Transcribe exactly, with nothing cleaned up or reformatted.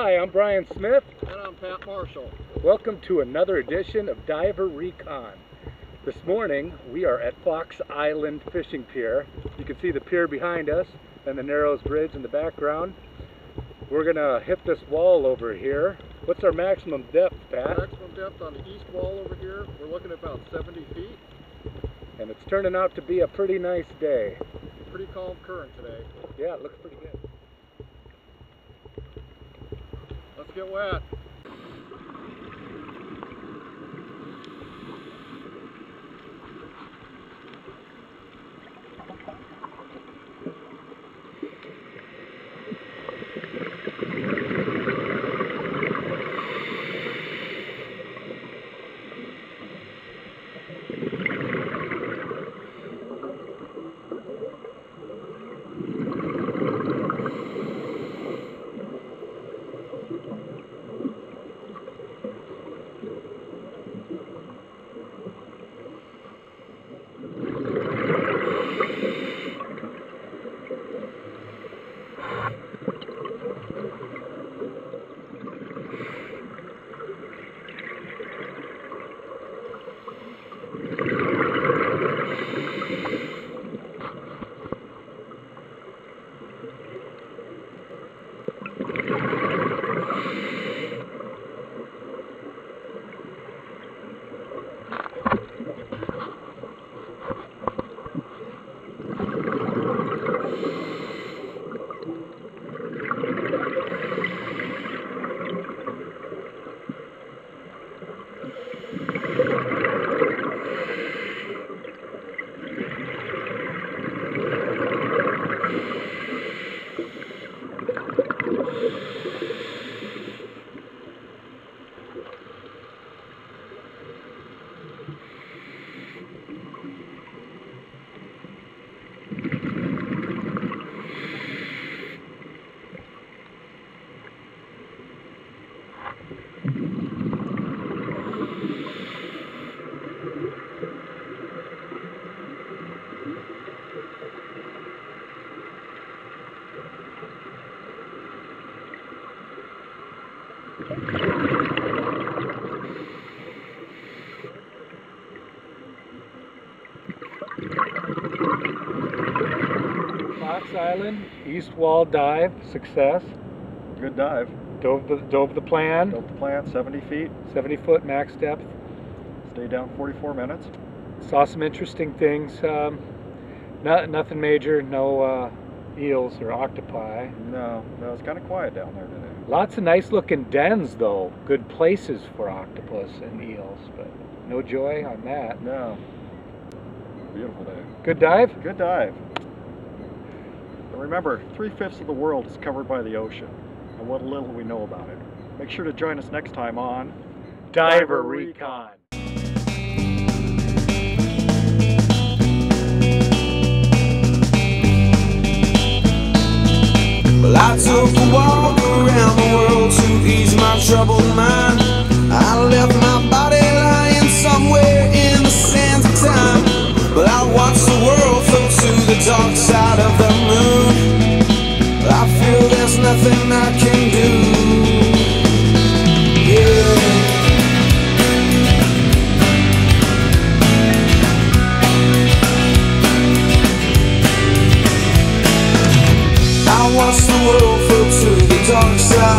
Hi, I'm Brian Smith. And I'm Pat Marshall. Welcome to another edition of diverrecon. This morning we are at Fox Island Fishing Pier. You can see the pier behind us and the Narrows Bridge in the background. We're gonna hit this wall over here. What's our maximum depth, Pat? Maximum depth on the east wall over here, we're looking at about seventy feet. And it's turning out to be a pretty nice day. Pretty calm current today. Yeah, it looks pretty good. Let's get wet. Fox Island, east wall dive, success. Good dive. Dove the, dove the plan. Dove the plan, seventy feet. seventy foot max depth. Stayed down forty-four minutes. Saw some interesting things. Um, not, nothing major, no uh, eels or octopi. No, no, it's kind of quiet down there today. Lots of nice looking dens though. Good places for octopus and eels, but no joy on that. No. Beautiful day. Good dive? Good dive. And remember, three-fifths of the world is covered by the ocean, and what little we know about it. Make sure to join us next time on diverrecon. Well, I took a walk around the world to ease my troubled mind. I left my body lying somewhere in the sands of time. But I watched the world float to the dark side of the moon. I feel there's nothing I can do. Yeah. I watched the world float to the dark side.